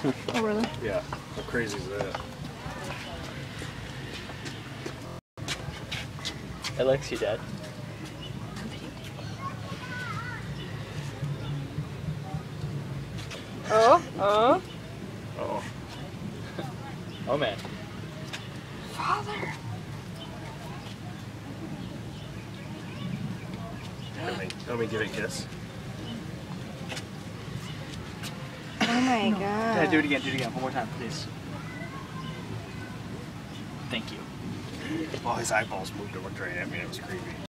Oh, really? Yeah. How crazy is that? Alex, your dad. Oh. Oh. Oh man. Father. Let me give it a kiss. Oh my god. Dad, do it again. Do it again. One more time, please. Thank you. Oh, his eyeballs moved over right at me. It was creepy.